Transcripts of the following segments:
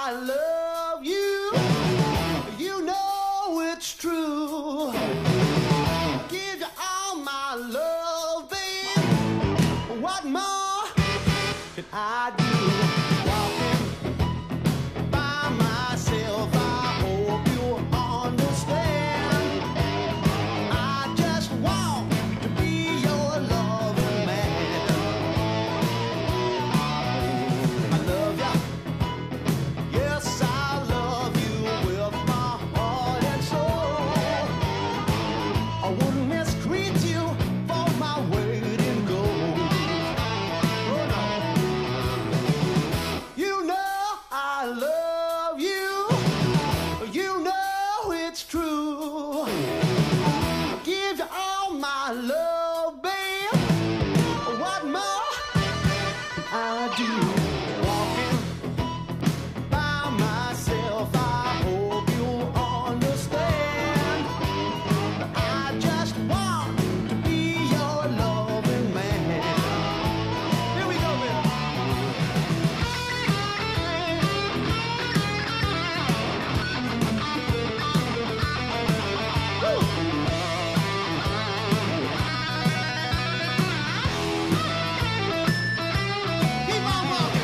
I love you. You know it's true. Give you all my love, babe. What more can I do? Walking by myself, I hope you understand. I just want to be your loving man. I love you. Yes, I love you with my heart and soul. I wouldn't mistreat you for my weight in gold. Oh no. You know I love you. You know it's true. I give you all my love, babe. What more can I do? Walking by myself, I hope you understand. I just want to be your loving man. Here we go, baby. Woo! Keep on walking.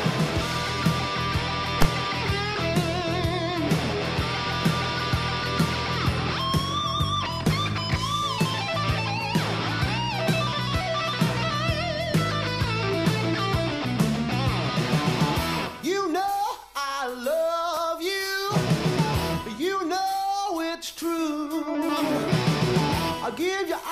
You know I love you. You know it's true. I'll give you